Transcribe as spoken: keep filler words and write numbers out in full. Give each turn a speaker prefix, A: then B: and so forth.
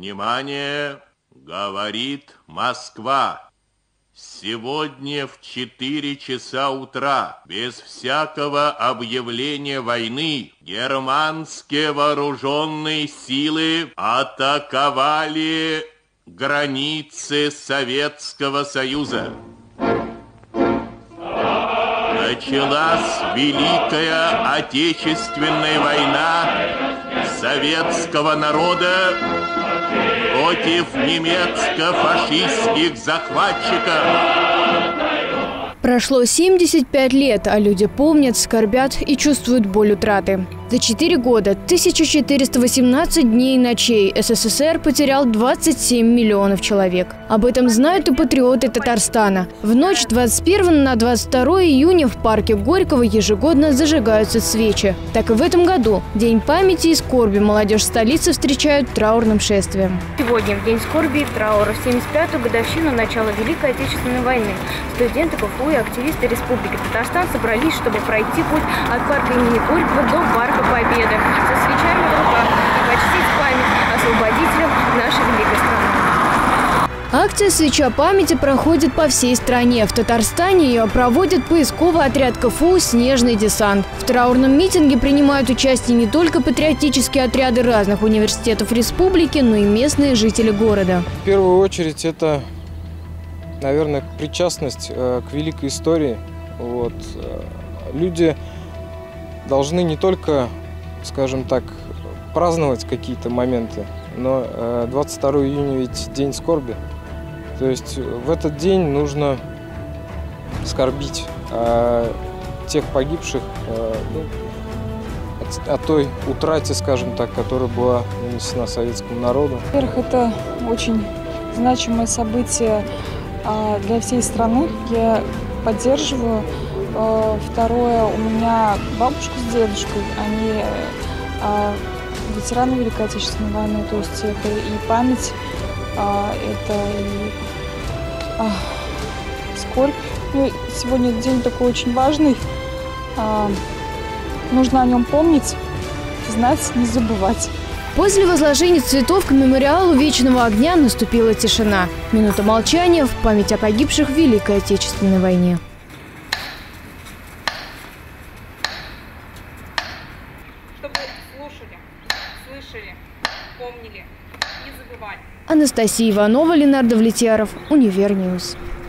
A: Внимание! Говорит Москва. Сегодня в четыре часа утра, без всякого объявления войны, германские вооруженные силы атаковали границы Советского Союза. Началась Великая Отечественная война советского народа против немецко-фашистских захватчиков.
B: Прошло семьдесят пять лет, а люди помнят, скорбят и чувствуют боль утраты. За четыре года, тысяча четыреста восемнадцать дней и ночей, СССР потерял двадцать семь миллионов человек. Об этом знают и патриоты Татарстана. В ночь двадцать первого на двадцать второе июня в парке Горького ежегодно зажигаются свечи. Так и в этом году, День памяти и скорби, молодежь столицы встречают траурным шествием.
C: Сегодня, в День скорби и траура, в семьдесят пятую годовщину начала Великой Отечественной войны, студенты ПФУ и активисты Республики Татарстан собрались, чтобы пройти путь от парка имени Горького до парка Победы со свечами в руках и почтить память освободителям нашей великой страны.
B: Акция «Свеча памяти» проходит по всей стране. В Татарстане ее проводит поисковый отряд КФУ «Снежный десант». В траурном митинге принимают участие не только патриотические отряды разных университетов республики, но и местные жители города.
D: В первую очередь это, наверное, причастность к великой истории. Вот. Люди должны не только, скажем так, праздновать какие-то моменты, но двадцать второго июня ведь День скорби. То есть в этот день нужно скорбить о тех погибших, ну, о той утрате, скажем так, которая была нанесена советскому народу.
E: Во-первых, это очень значимое событие для всей страны. Я поддерживаю. Второе, у меня бабушка с дедушкой, они ветераны Великой Отечественной войны, то есть это и память, это и скорбь. Ну, сегодня день такой очень важный, нужно о нем помнить, знать, не забывать.
B: После возложения цветов к мемориалу Вечного огня наступила тишина. Минута молчания в память о погибших в Великой Отечественной войне.
F: Чтобы слушали, слышали, помнили, не забывали.
B: Анастасия Иванова, Ленардо Влетьяров, Универньюз.